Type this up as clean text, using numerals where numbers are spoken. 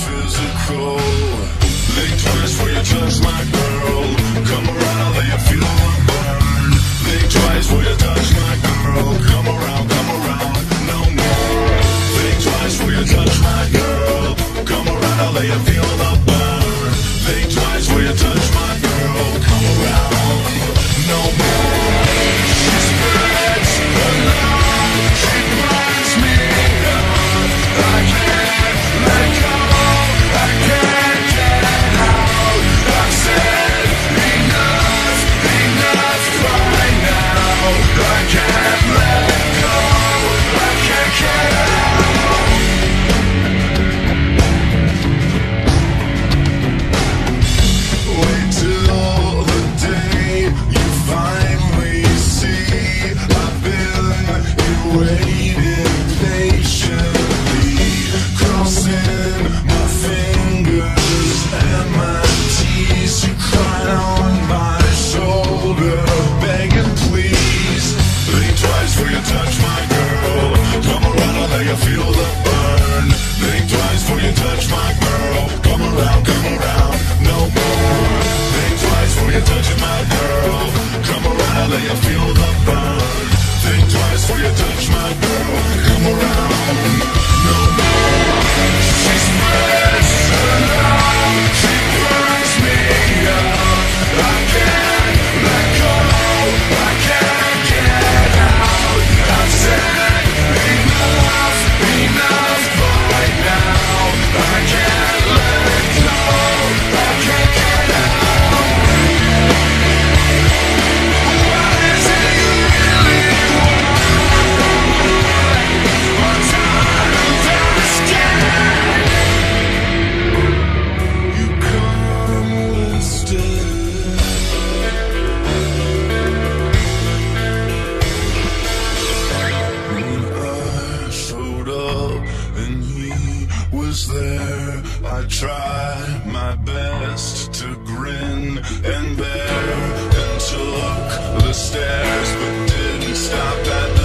physical. Think twice before you touch my girl. Come around, I'll let you feel the burn. Think twice before you touch my girl. Come around, no more. Think twice before you touch my girl. Come around, I'll let you feel the burn. Think twice before you touch my girl. Come around, no more. She spreads her love, she burns me up. I can't let go, I can't get out. I've said enough, enough right now. I can't let go, I can't get out. Wait till the day you finally see I've been waiting patiently, crossing my fingers and my teeth. You cried on my shoulder, begging please. Think twice before you touch my girl. Come around, I'll let you feel the burn. Think twice before you touch my girl. Come around, no more. Think twice before you touch my girl. Come around, I'll let you feel the burn. Think twice before you touch my girl. Come around, no more. She spreads her love, she burns me up. I can't let go, I can't get out. I've said enough, enough right now. I can't let go, I can't get out. What is it you really want? I'm tired of asking. You come listed. When I showed up and he was there, I tried my best to grin and bear, and took the stairs, but didn't stop at